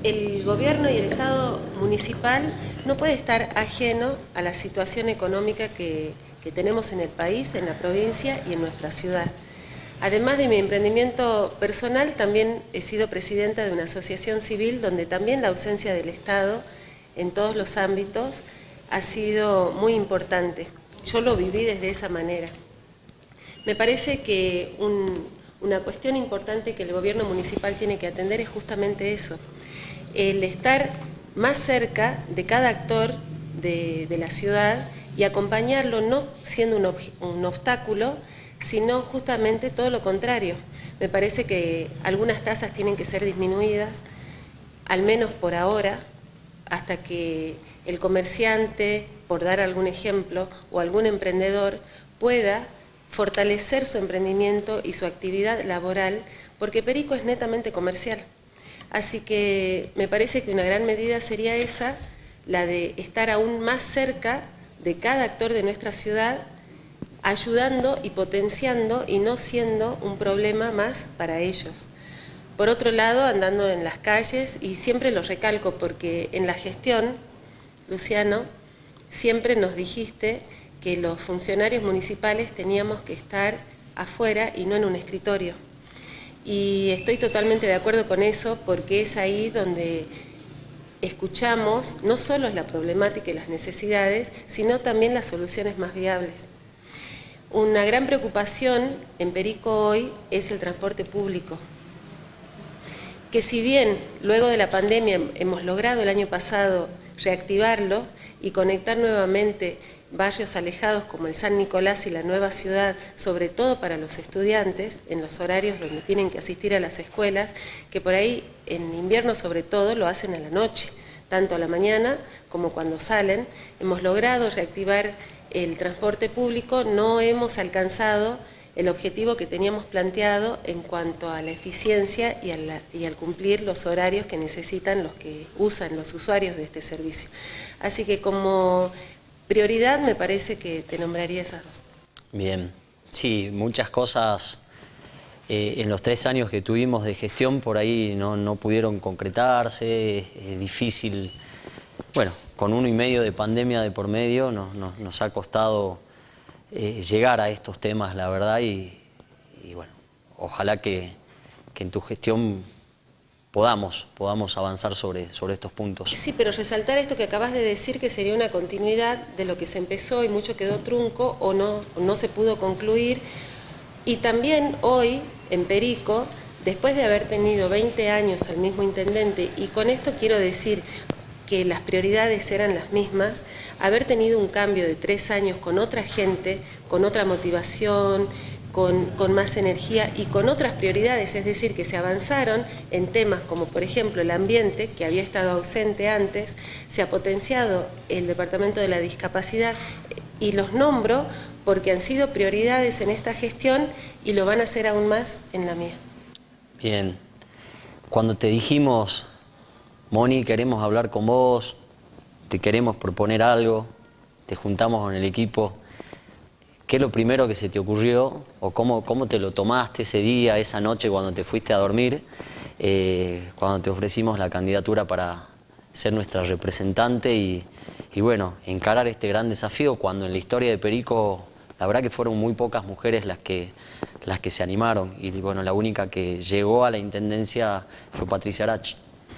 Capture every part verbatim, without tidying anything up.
el gobierno y el Estado municipal no puede estar ajeno a la situación económica que, que tenemos en el país, en la provincia y en nuestra ciudad. Además de mi emprendimiento personal, también he sido presidenta de una asociación civil donde también la ausencia del Estado en todos los ámbitos ha sido muy importante. Yo lo viví desde esa manera. Me parece que un, una cuestión importante que el gobierno municipal tiene que atender es justamente eso, el estar más cerca de cada actor de, de la ciudad y acompañarlo no siendo un, un obstáculo, sino justamente todo lo contrario. Me parece que algunas tasas tienen que ser disminuidas, al menos por ahora, hasta que el comerciante, por dar algún ejemplo, o algún emprendedor pueda fortalecer su emprendimiento y su actividad laboral, porque Perico es netamente comercial. Así que me parece que una gran medida sería esa, la de estar aún más cerca de cada actor de nuestra ciudad, ayudando y potenciando y no siendo un problema más para ellos. Por otro lado, andando en las calles, y siempre lo recalco porque en la gestión, Luciano, siempre nos dijiste que los funcionarios municipales teníamos que estar afuera y no en un escritorio. Y estoy totalmente de acuerdo con eso porque es ahí donde escuchamos no solo la problemática y las necesidades, sino también las soluciones más viables. Una gran preocupación en Perico hoy es el transporte público, que si bien luego de la pandemia hemos logrado el año pasado reactivarlo y conectar nuevamente barrios alejados como el San Nicolás y la Nueva Ciudad, sobre todo para los estudiantes, en los horarios donde tienen que asistir a las escuelas, que por ahí en invierno sobre todo lo hacen a la noche, tanto a la mañana como cuando salen. Hemos logrado reactivar el transporte público, no hemos alcanzado el objetivo que teníamos planteado en cuanto a la eficiencia y, a la, y al cumplir los horarios que necesitan los que usan los usuarios de este servicio. Así que como prioridad me parece que te nombraría esas dos. Bien, sí, muchas cosas eh, en los tres años que tuvimos de gestión por ahí no, no pudieron concretarse, es difícil, bueno, con uno y medio de pandemia de por medio nos, nos, nos ha costado eh, llegar a estos temas, la verdad, y, y bueno, ojalá que, que en tu gestión podamos, podamos avanzar sobre, sobre estos puntos. Sí, pero resaltar esto que acabas de decir, que sería una continuidad de lo que se empezó y mucho quedó trunco o no, o no se pudo concluir. Y también hoy, en Perico, después de haber tenido veinte años al mismo intendente, y con esto quiero decir que las prioridades eran las mismas, haber tenido un cambio de tres años con otra gente, con otra motivación, Con, con más energía y con otras prioridades, es decir, que se avanzaron en temas como por ejemplo el ambiente, que había estado ausente antes, se ha potenciado el Departamento de la Discapacidad y los nombro porque han sido prioridades en esta gestión y lo van a hacer aún más en la mía. Bien, cuando te dijimos, Moni, queremos hablar con vos, te queremos proponer algo, te juntamos con el equipo, ¿qué es lo primero que se te ocurrió o cómo, cómo te lo tomaste ese día, esa noche cuando te fuiste a dormir, eh, cuando te ofrecimos la candidatura para ser nuestra representante y, y bueno, encarar este gran desafío cuando en la historia de Perico la verdad que fueron muy pocas mujeres las que, las que se animaron y bueno, la única que llegó a la intendencia fue Patricia Arach?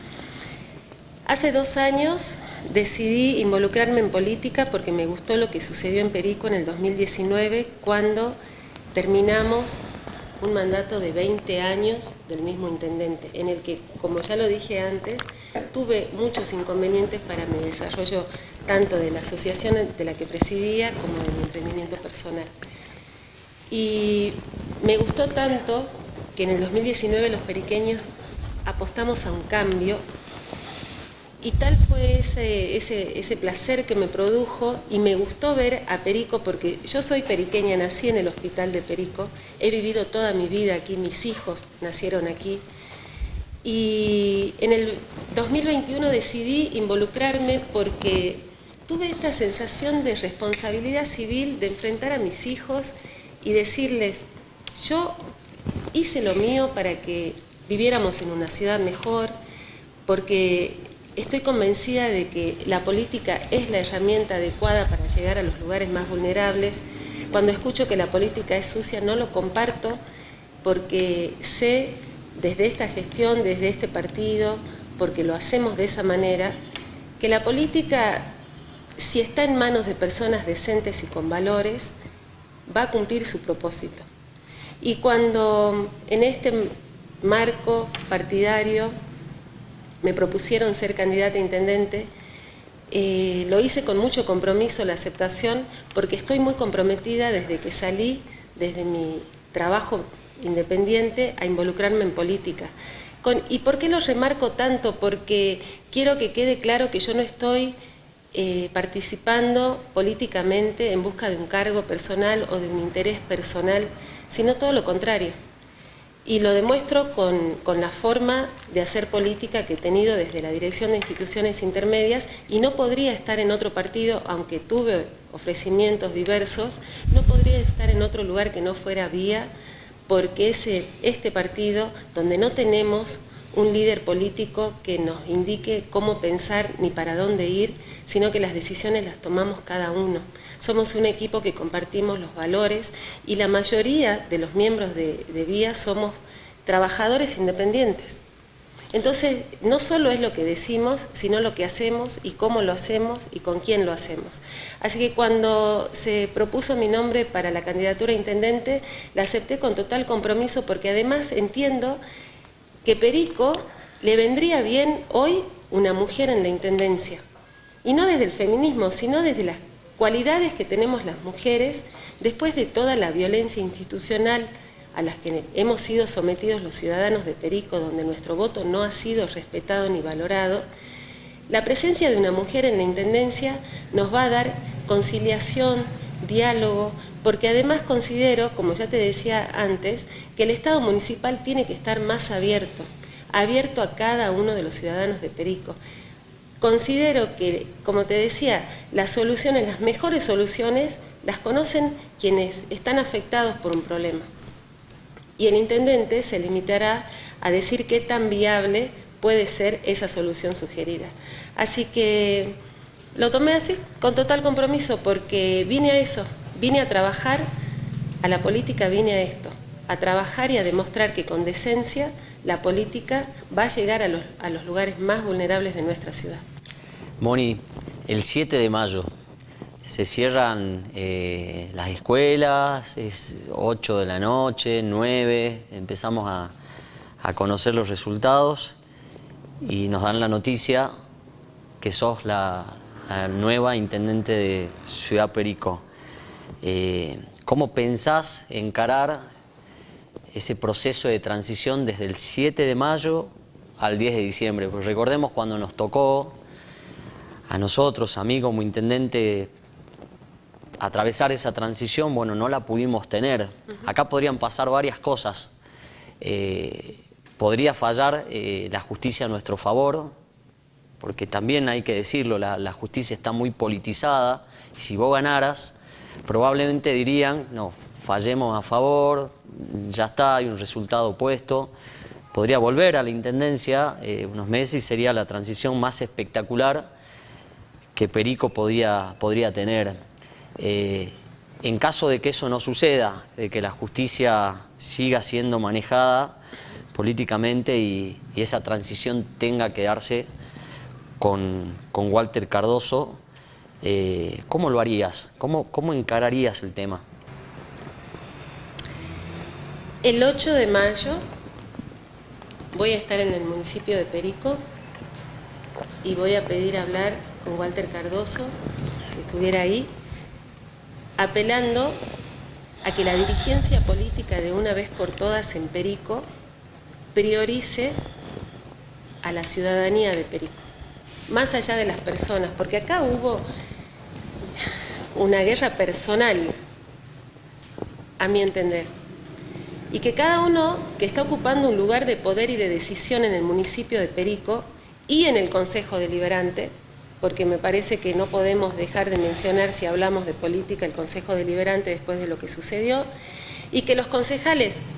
Hace dos años decidí involucrarme en política porque me gustó lo que sucedió en Perico en el dos mil diecinueve, cuando terminamos un mandato de veinte años del mismo intendente, en el que, como ya lo dije antes, tuve muchos inconvenientes para mi desarrollo, tanto de la asociación de la que presidía como de mi emprendimiento personal. Y me gustó tanto que en el dos mil diecinueve los periqueños apostamos a un cambio. Y tal fue ese, ese, ese placer que me produjo y me gustó ver a Perico, porque yo soy periqueña, nací en el hospital de Perico, he vivido toda mi vida aquí, mis hijos nacieron aquí. Y en el dos mil veintiuno decidí involucrarme porque tuve esta sensación de responsabilidad civil, de enfrentar a mis hijos y decirles, yo hice lo mío para que viviéramos en una ciudad mejor, porque estoy convencida de que la política es la herramienta adecuada para llegar a los lugares más vulnerables. Cuando escucho que la política es sucia, no lo comparto, porque sé desde esta gestión, desde este partido, porque lo hacemos de esa manera, que la política, si está en manos de personas decentes y con valores, va a cumplir su propósito. Y cuando en este marco partidario me propusieron ser candidata a intendente, eh, lo hice con mucho compromiso la aceptación, porque estoy muy comprometida desde que salí, desde mi trabajo independiente, a involucrarme en política. Con, ¿Y por qué lo remarco tanto? Porque quiero que quede claro que yo no estoy eh, participando políticamente en busca de un cargo personal o de un interés personal, sino todo lo contrario. Y lo demuestro con, con la forma de hacer política que he tenido desde la Dirección de Instituciones Intermedias, y no podría estar en otro partido, aunque tuve ofrecimientos diversos, no podría estar en otro lugar que no fuera Vía, porque es este partido donde no tenemos un líder político que nos indique cómo pensar ni para dónde ir, sino que las decisiones las tomamos cada uno. Somos un equipo que compartimos los valores, y la mayoría de los miembros de, de Vía somos trabajadores independientes. Entonces, no solo es lo que decimos, sino lo que hacemos y cómo lo hacemos y con quién lo hacemos. Así que cuando se propuso mi nombre para la candidatura a intendente, la acepté con total compromiso, porque además entiendo que Perico le vendría bien hoy una mujer en la intendencia. Y no desde el feminismo, sino desde las cualidades que tenemos las mujeres después de toda la violencia institucional a las que hemos sido sometidos los ciudadanos de Perico, donde nuestro voto no ha sido respetado ni valorado. La presencia de una mujer en la intendencia nos va a dar conciliación, diálogo, porque además considero, como ya te decía antes, que el Estado municipal tiene que estar más abierto, abierto a cada uno de los ciudadanos de Perico. Considero que, como te decía, las soluciones, las mejores soluciones, las conocen quienes están afectados por un problema. Y el intendente se limitará a decir qué tan viable puede ser esa solución sugerida. Así que lo tomé así, con total compromiso, porque vine a eso, vine a trabajar, a la política vine a esto, a trabajar y a demostrar que con decencia la política va a llegar a los, a los lugares más vulnerables de nuestra ciudad. Moni, el siete de mayo se cierran eh, las escuelas, es ocho de la noche, nueve, empezamos a, a conocer los resultados y nos dan la noticia que sos la, la nueva intendente de Ciudad Perico. Eh, ¿Cómo pensás encarar ese proceso de transición desde el siete de mayo al diez de diciembre? Porque recordemos cuando nos tocó a nosotros, a mí como intendente, atravesar esa transición, bueno, no la pudimos tener. Acá podrían pasar varias cosas. Eh, podría fallar eh, la justicia a nuestro favor, porque también hay que decirlo, la, la justicia está muy politizada, y si vos ganaras, probablemente dirían, no, fallemos a favor, ya está, hay un resultado opuesto. Podría volver a la intendencia eh, unos meses y sería la transición más espectacular que Perico podría, podría tener. Eh, en caso de que eso no suceda, de que la justicia siga siendo manejada políticamente y, y esa transición tenga que darse con, con Walter Cardoso, eh, ¿cómo lo harías? ¿Cómo, cómo encararías el tema? El ocho de mayo voy a estar en el municipio de Perico y voy a pedir hablar con Walter Cardoso, si estuviera ahí, apelando a que la dirigencia política de una vez por todas en Perico priorice a la ciudadanía de Perico, más allá de las personas, porque acá hubo una guerra personal, a mi entender, y que cada uno que está ocupando un lugar de poder y de decisión en el municipio de Perico y en el Consejo Deliberante, porque me parece que no podemos dejar de mencionar, si hablamos de política, el Consejo Deliberante después de lo que sucedió, y que los concejales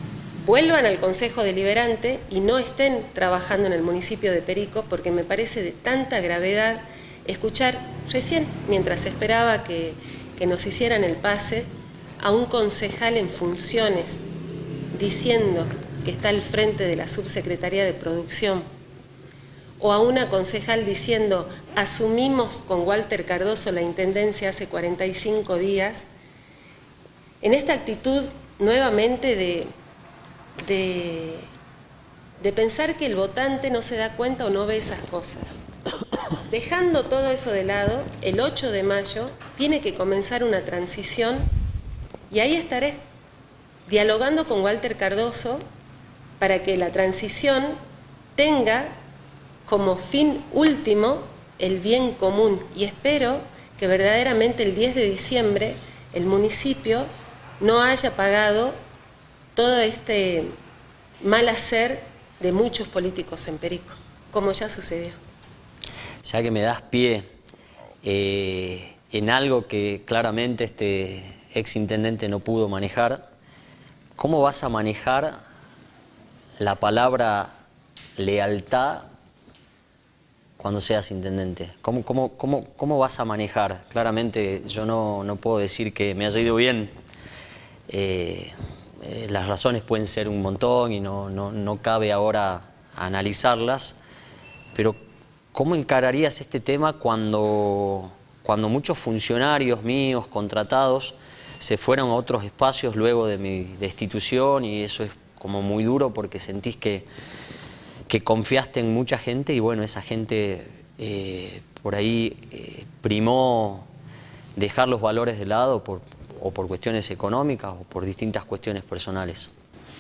vuelvan al Consejo Deliberante y no estén trabajando en el municipio de Perico, porque me parece de tanta gravedad escuchar recién, mientras esperaba que, que nos hicieran el pase, a un concejal en funciones diciendo que está al frente de la Subsecretaría de Producción, o a una concejal diciendo, asumimos con Walter Cardoso la Intendencia hace cuarenta y cinco días, en esta actitud nuevamente de, de, de pensar que el votante no se da cuenta o no ve esas cosas. Dejando todo eso de lado, el ocho de mayo tiene que comenzar una transición y ahí estaré, dialogando con Walter Cardoso para que la transición tenga como fin último el bien común. Y espero que verdaderamente el diez de diciembre el municipio no haya pagado todo este mal hacer de muchos políticos en Perico, como ya sucedió. Ya que me das pie eh, en algo que claramente este exintendente no pudo manejar, ¿cómo vas a manejar la palabra lealtad cuando seas intendente? ¿Cómo, cómo, cómo, cómo vas a manejar? Claramente yo no, no puedo decir que me haya ido bien. Eh, eh, las razones pueden ser un montón y no, no, no cabe ahora analizarlas, pero ¿cómo encararías este tema cuando, cuando muchos funcionarios míos, contratados, se fueron a otros espacios luego de mi destitución? Y eso es como muy duro porque sentís que, que confiaste en mucha gente y bueno, esa gente eh, por ahí eh, primó dejar los valores de lado por, o por cuestiones económicas o por distintas cuestiones personales.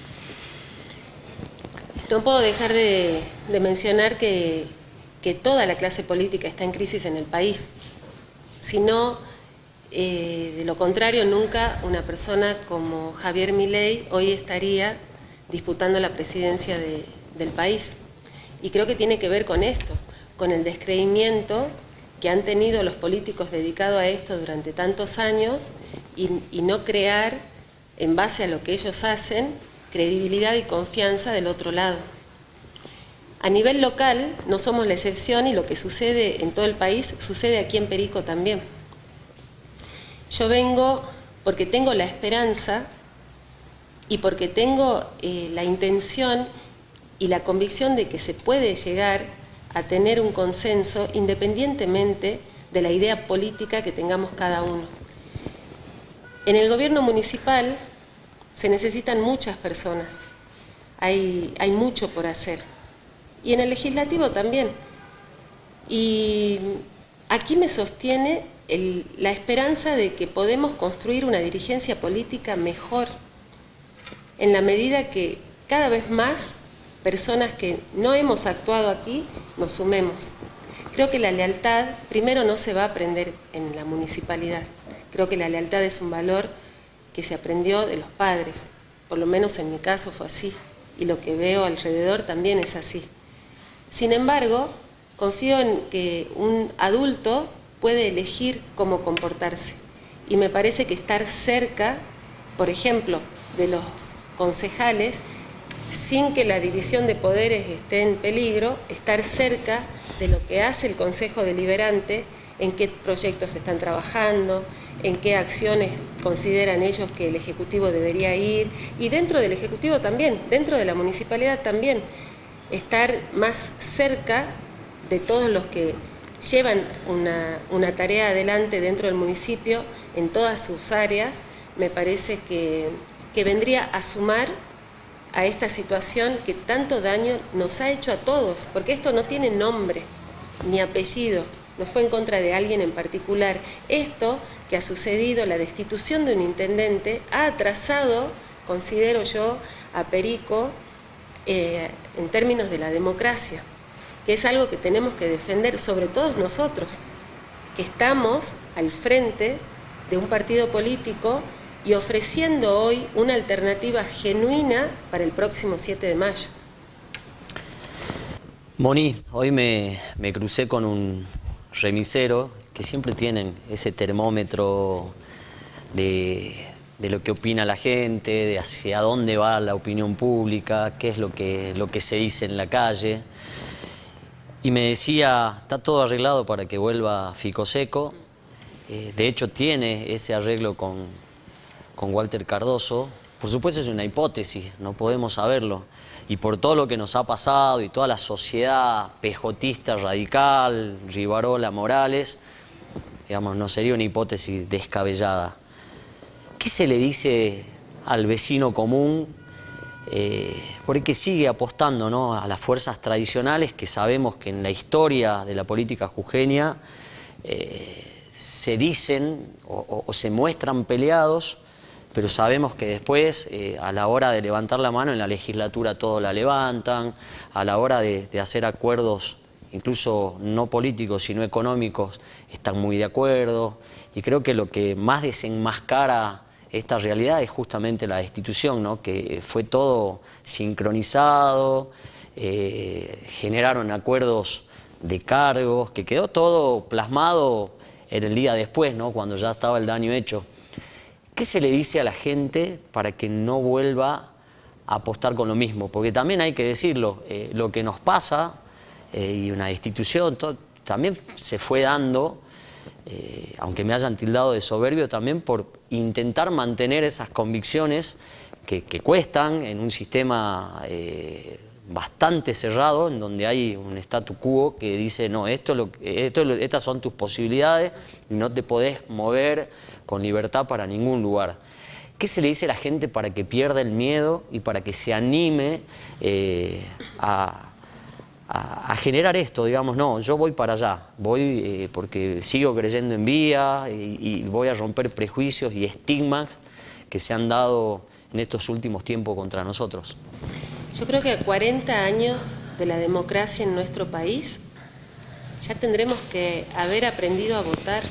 No puedo dejar de, de mencionar que, que toda la clase política está en crisis en el país. Si no, eh, de lo contrario, nunca una persona como Javier Milei hoy estaría disputando la presidencia de, del país. Y creo que tiene que ver con esto, con el descreimiento que han tenido los políticos dedicados a esto durante tantos años y, y no crear, en base a lo que ellos hacen, credibilidad y confianza del otro lado. A nivel local no somos la excepción y lo que sucede en todo el país sucede aquí en Perico también. Yo vengo porque tengo la esperanza y porque tengo eh, la intención y la convicción de que se puede llegar a tener un consenso independientemente de la idea política que tengamos cada uno. En el gobierno municipal se necesitan muchas personas, hay, hay mucho por hacer. Y en el legislativo también. Y aquí me sostiene el, la esperanza de que podemos construir una dirigencia política mejor, en la medida que cada vez más personas que no hemos actuado aquí nos sumemos. Creo que la lealtad, primero, no se va a aprender en la municipalidad. Creo que la lealtad es un valor que se aprendió de los padres, por lo menos en mi caso fue así, y lo que veo alrededor también es así. Sin embargo, confío en que un adulto puede elegir cómo comportarse, y me parece que estar cerca, por ejemplo, de los concejales, sin que la división de poderes esté en peligro, estar cerca de lo que hace el Consejo Deliberante, en qué proyectos están trabajando, en qué acciones consideran ellos que el Ejecutivo debería ir, y dentro del Ejecutivo también, dentro de la municipalidad también, estar más cerca de todos los que llevan una, una tarea adelante dentro del municipio, en todas sus áreas, me parece que, que vendría a sumar a esta situación que tanto daño nos ha hecho a todos, porque esto no tiene nombre ni apellido, no fue en contra de alguien en particular. Esto que ha sucedido, la destitución de un intendente, ha atrasado, considero yo, a Perico eh, en términos de la democracia, que es algo que tenemos que defender, sobre todo nosotros, que estamos al frente de un partido político y ofreciendo hoy una alternativa genuina para el próximo siete de mayo. Moni, hoy me, me crucé con un remisero que siempre tienen ese termómetro de, de lo que opina la gente, de hacia dónde va la opinión pública, qué es lo que, lo que se dice en la calle. Y me decía, está todo arreglado para que vuelva Ficoseco. Eh, de hecho, tiene ese arreglo con, con Walter Cardoso. Por supuesto, es una hipótesis, no podemos saberlo. Y por todo lo que nos ha pasado y toda la sociedad pejotista, radical, Rivarola, Morales, digamos, no sería una hipótesis descabellada. ¿Qué se le dice al vecino común? Eh, porque sigue apostando, ¿no?, a las fuerzas tradicionales que sabemos que en la historia de la política jujeña eh, se dicen o, o, o se muestran peleados, pero sabemos que después, eh, a la hora de levantar la mano en la legislatura todos la levantan, a la hora de, de hacer acuerdos, incluso no políticos sino económicos, están muy de acuerdo. Y creo que lo que más desenmascara esta realidad es justamente la destitución, ¿no?, que fue todo sincronizado, eh, generaron acuerdos de cargos, que quedó todo plasmado en el día después, ¿no?, cuando ya estaba el daño hecho. ¿Qué se le dice a la gente para que no vuelva a apostar con lo mismo? Porque también hay que decirlo, eh, lo que nos pasa, eh, y una destitución, todo, también se fue dando, eh, aunque me hayan tildado de soberbio, también por intentar mantener esas convicciones que, que cuestan en un sistema eh, bastante cerrado, en donde hay un statu quo que dice, no, esto, lo, esto, estas son tus posibilidades y no te podés mover con libertad para ningún lugar. ¿Qué se le dice a la gente para que pierda el miedo y para que se anime eh, a... A, a generar esto, digamos, no, yo voy para allá, voy eh, porque sigo creyendo en Vía y, y voy a romper prejuicios y estigmas que se han dado en estos últimos tiempos contra nosotros? Yo creo que a cuarenta años de la democracia en nuestro país ya tendremos que haber aprendido a votar.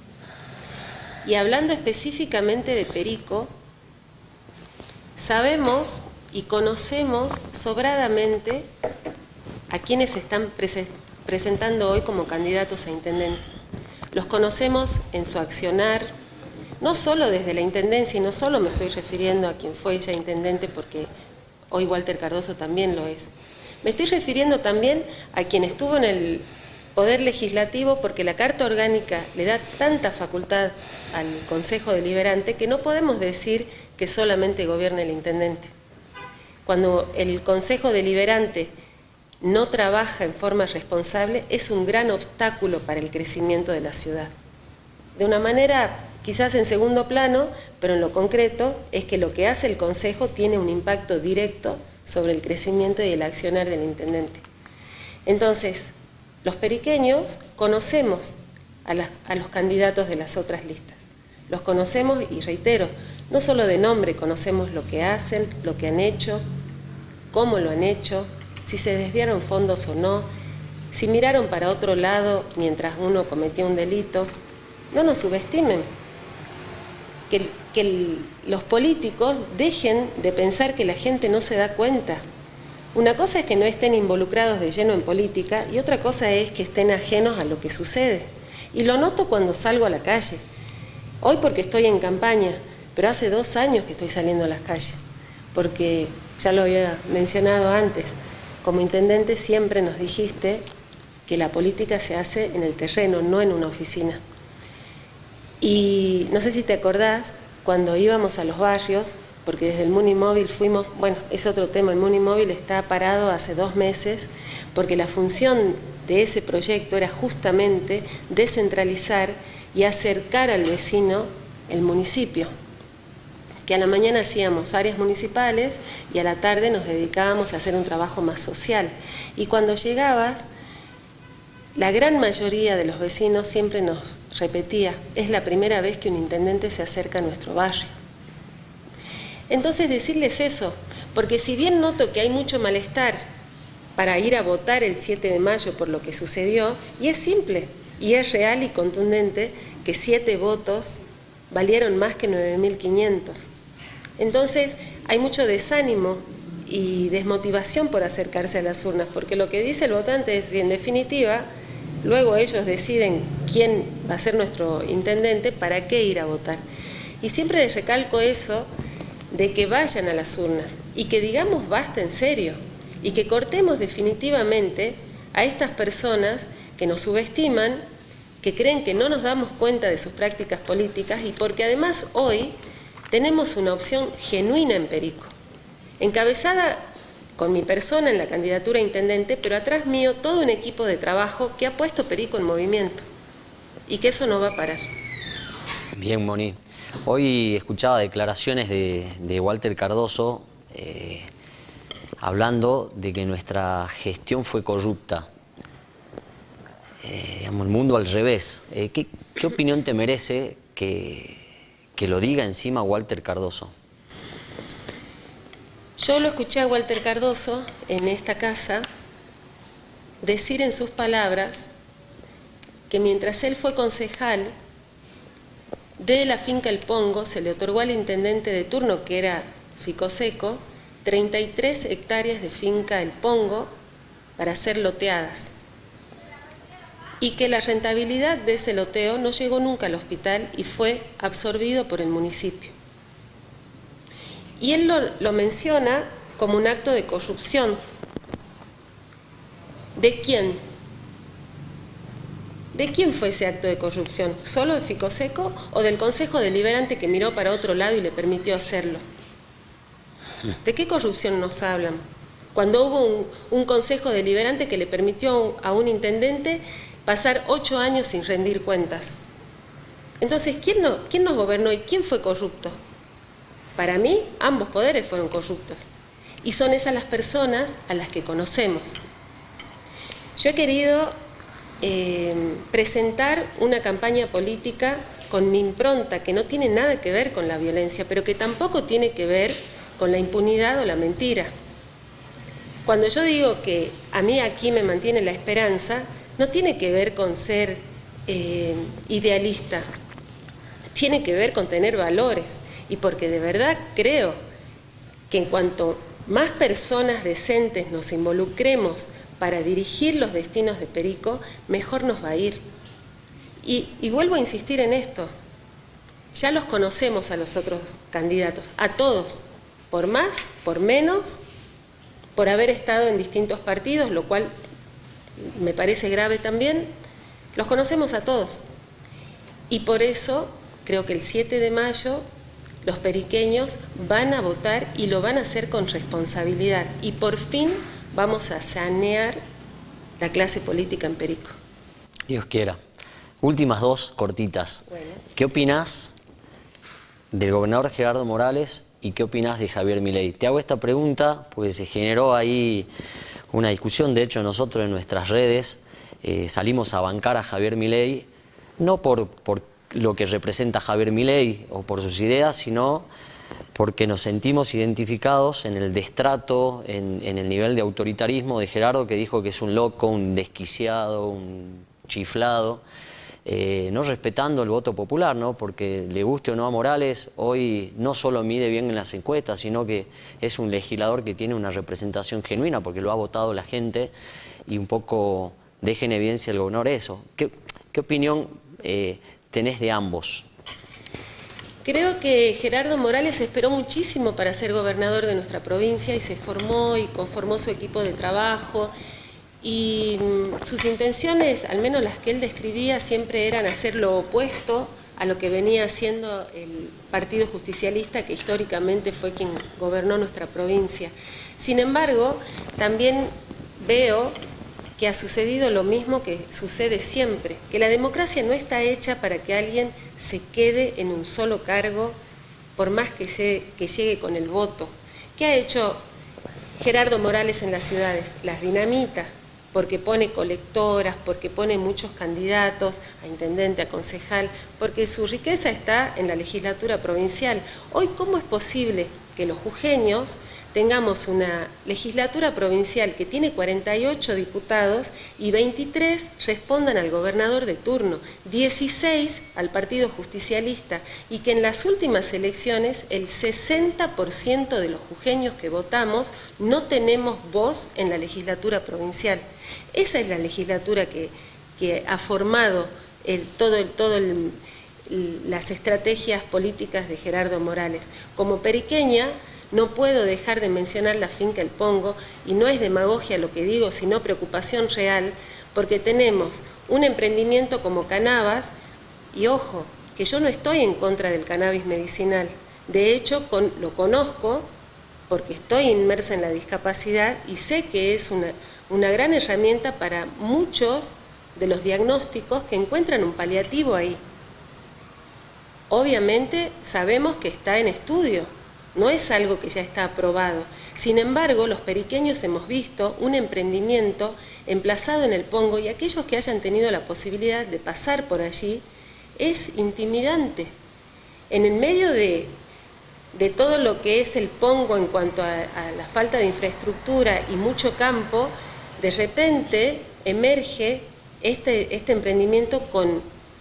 Y hablando específicamente de Perico, sabemos y conocemos sobradamente a quienes se están prese presentando hoy como candidatos a intendente. Los conocemos en su accionar, no solo desde la intendencia, y no solo me estoy refiriendo a quien fue ya intendente, porque hoy Walter Cardoso también lo es. Me estoy refiriendo también a quien estuvo en el Poder Legislativo, porque la Carta Orgánica le da tanta facultad al Consejo Deliberante que no podemos decir que solamente gobierna el intendente. Cuando el Consejo Deliberante no trabaja en forma responsable, es un gran obstáculo para el crecimiento de la ciudad. De una manera quizás en segundo plano, pero en lo concreto es que lo que hace el Consejo tiene un impacto directo sobre el crecimiento y el accionar del intendente. Entonces, los periqueños conocemos a, las, a los candidatos de las otras listas. Los conocemos, y reitero, no solo de nombre, conocemos lo que hacen, lo que han hecho, cómo lo han hecho, si se desviaron fondos o no, si miraron para otro lado mientras uno cometía un delito. No nos subestimen. Que, que el, los políticos dejen de pensar que la gente no se da cuenta. Una cosa es que no estén involucrados de lleno en política y otra cosa es que estén ajenos a lo que sucede. Y lo noto cuando salgo a la calle. Hoy porque estoy en campaña, pero hace dos años que estoy saliendo a las calles. Porque, ya lo había mencionado antes, como intendente siempre nos dijiste que la política se hace en el terreno, no en una oficina. Y no sé si te acordás, cuando íbamos a los barrios, porque desde el Munimóvil fuimos, bueno, es otro tema, el Munimóvil está parado hace dos meses, porque la función de ese proyecto era justamente descentralizar y acercar al vecino el municipio. Que a la mañana hacíamos áreas municipales y a la tarde nos dedicábamos a hacer un trabajo más social. Y cuando llegabas, la gran mayoría de los vecinos siempre nos repetía, es la primera vez que un intendente se acerca a nuestro barrio. Entonces decirles eso, porque si bien noto que hay mucho malestar para ir a votar el siete de mayo por lo que sucedió, y es simple, y es real y contundente, que siete votos valieron más que nueve mil quinientos. Entonces hay mucho desánimo y desmotivación por acercarse a las urnas, porque lo que dice el votante es, en definitiva, luego ellos deciden quién va a ser nuestro intendente, para qué ir a votar. Y siempre les recalco eso de que vayan a las urnas y que digamos basta en serio y que cortemos definitivamente a estas personas que nos subestiman, que creen que no nos damos cuenta de sus prácticas políticas y porque además hoy tenemos una opción genuina en Perico, encabezada con mi persona en la candidatura a intendente, pero atrás mío todo un equipo de trabajo que ha puesto Perico en movimiento y que eso no va a parar. Bien, Moni. Hoy escuchaba declaraciones de, de Walter Cardoso eh, hablando de que nuestra gestión fue corrupta. Eh, digamos, el mundo al revés. Eh, ¿qué, ¿Qué opinión te merece que, que lo diga encima Walter Cardoso? Yo lo escuché a Walter Cardoso en esta casa decir en sus palabras que mientras él fue concejal de la finca El Pongo, se le otorgó al intendente de turno, que era Ficoseco, treinta y tres hectáreas de finca El Pongo para ser loteadas. Y que la rentabilidad de ese loteo no llegó nunca al hospital y fue absorbido por el municipio. Y él lo, lo menciona como un acto de corrupción. ¿De quién? ¿De quién fue ese acto de corrupción? ¿Solo de Ficoseco o del Consejo Deliberante que miró para otro lado y le permitió hacerlo? ¿De qué corrupción nos hablan? Cuando hubo un, un Consejo Deliberante que le permitió a un intendente pasar ocho años sin rendir cuentas. Entonces, ¿quién, no, ¿quién nos gobernó y quién fue corrupto? Para mí, ambos poderes fueron corruptos. Y son esas las personas a las que conocemos. Yo he querido eh, presentar una campaña política con mi impronta, que no tiene nada que ver con la violencia, pero que tampoco tiene que ver con la impunidad o la mentira. Cuando yo digo que a mí aquí me mantiene la esperanza, no tiene que ver con ser eh, idealista, tiene que ver con tener valores y porque de verdad creo que en cuanto más personas decentes nos involucremos para dirigir los destinos de Perico, mejor nos va a ir. Y, y vuelvo a insistir en esto, ya los conocemos a los otros candidatos, a todos, por más, por menos, por haber estado en distintos partidos, lo cual me parece grave también, los conocemos a todos. Y por eso creo que el siete de mayo los periqueños van a votar y lo van a hacer con responsabilidad. Y por fin vamos a sanear la clase política en Perico. Dios quiera. Últimas dos cortitas. Bueno. ¿Qué opinás del gobernador Gerardo Morales y qué opinás de Javier Milei? Te hago esta pregunta porque se generó ahí una discusión. De hecho, nosotros en nuestras redes eh, salimos a bancar a Javier Milei, no por, por lo que representa Javier Milei o por sus ideas, sino porque nos sentimos identificados en el destrato, en, en el nivel de autoritarismo de Gerardo, que dijo que es un loco, un desquiciado, un chiflado, eh, no respetando el voto popular, ¿no? Porque le guste o no a Morales, hoy no solo mide bien en las encuestas, sino que es un legislador que tiene una representación genuina, porque lo ha votado la gente, y un poco deja en evidencia el gobernador eso. ¿Qué, qué opinión eh, tenés de ambos? Creo que Gerardo Morales esperó muchísimo para ser gobernador de nuestra provincia y se formó y conformó su equipo de trabajo y sus intenciones, al menos las que él describía, siempre eran hacer lo opuesto a lo que venía haciendo el Partido Justicialista, que históricamente fue quien gobernó nuestra provincia. Sin embargo, también veo que ha sucedido lo mismo que sucede siempre, que la democracia no está hecha para que alguien se quede en un solo cargo, por más que, se, que llegue con el voto. ¿Qué ha hecho Gerardo Morales en las ciudades? Las dinamita, porque pone colectoras, porque pone muchos candidatos a intendente, a concejal, porque su riqueza está en la legislatura provincial. Hoy, ¿cómo es posible que los jujeños tengamos una legislatura provincial que tiene cuarenta y ocho diputados y veintitrés respondan al gobernador de turno, dieciséis al Partido Justicialista, y que en las últimas elecciones el sesenta por ciento de los jujeños que votamos no tenemos voz en la legislatura provincial? Esa es la legislatura que, que ha formado el, todo, el, todo el, las estrategias políticas de Gerardo Morales. Como periqueña, no puedo dejar de mencionar la finca El Pongo, y no es demagogia lo que digo, sino preocupación real, porque tenemos un emprendimiento como Canabas, y ojo, que yo no estoy en contra del cannabis medicinal. De hecho, con, lo conozco porque estoy inmersa en la discapacidad y sé que es una, una gran herramienta para muchos de los diagnósticos que encuentran un paliativo ahí. Obviamente sabemos que está en estudio, no es algo que ya está aprobado. Sin embargo, los periqueños hemos visto un emprendimiento emplazado en El Pongo, y aquellos que hayan tenido la posibilidad de pasar por allí, es intimidante. En el medio de, de todo lo que es El Pongo en cuanto a, a la falta de infraestructura y mucho campo, de repente emerge este, este emprendimiento con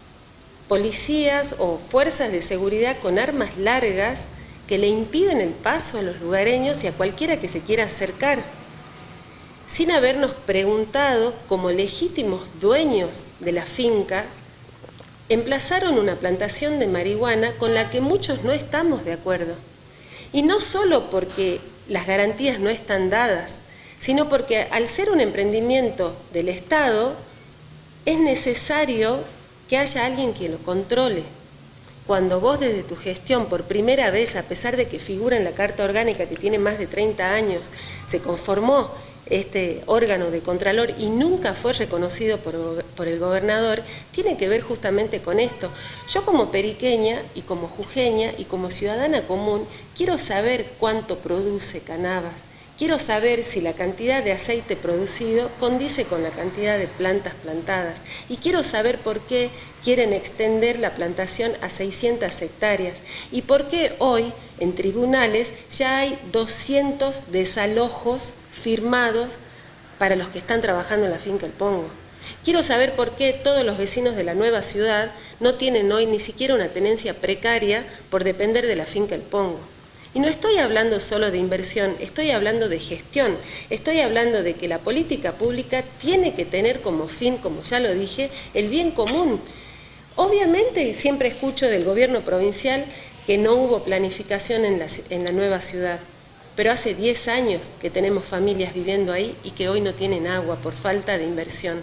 policías o fuerzas de seguridad con armas largas que le impiden el paso a los lugareños y a cualquiera que se quiera acercar, sin habernos preguntado, como legítimos dueños de la finca. Emplazaron una plantación de marihuana con la que muchos no estamos de acuerdo. Y no solo porque las garantías no están dadas, sino porque al ser un emprendimiento del Estado, es necesario que haya alguien que lo controle. Cuando vos desde tu gestión, por primera vez, a pesar de que figura en la Carta Orgánica que tiene más de treinta años, se conformó este órgano de contralor y nunca fue reconocido por, por el gobernador, tiene que ver justamente con esto. Yo como periqueña y como jujeña y como ciudadana común, quiero saber cuánto produce Canabas, quiero saber si la cantidad de aceite producido condice con la cantidad de plantas plantadas, y quiero saber por qué quieren extender la plantación a seiscientas hectáreas y por qué hoy en tribunales ya hay doscientos desalojos firmados para los que están trabajando en la finca El Pongo. Quiero saber por qué todos los vecinos de la nueva ciudad no tienen hoy ni siquiera una tenencia precaria por depender de la finca El Pongo. Y no estoy hablando solo de inversión, estoy hablando de gestión, estoy hablando de que la política pública tiene que tener como fin, como ya lo dije, el bien común. Obviamente siempre escucho del gobierno provincial que no hubo planificación en la, en la nueva ciudad, pero hace diez años que tenemos familias viviendo ahí y que hoy no tienen agua por falta de inversión.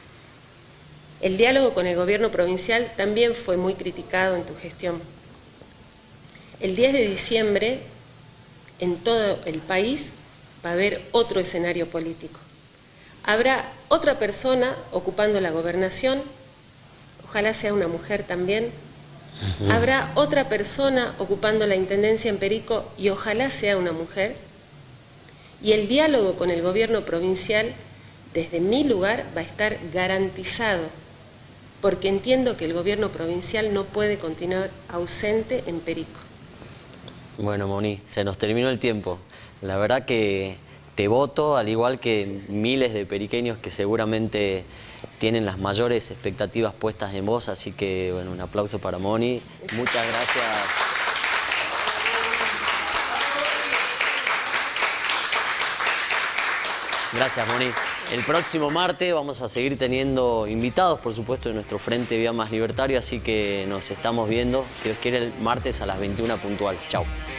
El diálogo con el gobierno provincial también fue muy criticado en tu gestión. El diez de diciembre, en todo el país, va a haber otro escenario político. Habrá otra persona ocupando la gobernación, ojalá sea una mujer también. Uh-huh. Habrá otra persona ocupando la intendencia en Perico y ojalá sea una mujer. Y el diálogo con el gobierno provincial, desde mi lugar, va a estar garantizado, porque entiendo que el gobierno provincial no puede continuar ausente en Perico. Bueno, Moni, se nos terminó el tiempo. La verdad que te voto, al igual que miles de periqueños que seguramente tienen las mayores expectativas puestas en vos, así que, bueno, un aplauso para Moni. Muchas gracias. Gracias, Moni. El próximo martes vamos a seguir teniendo invitados, por supuesto, de nuestro Frente Vía Más Libertario, así que nos estamos viendo, si Dios quiere, el martes a las veintiuna puntual. Chau.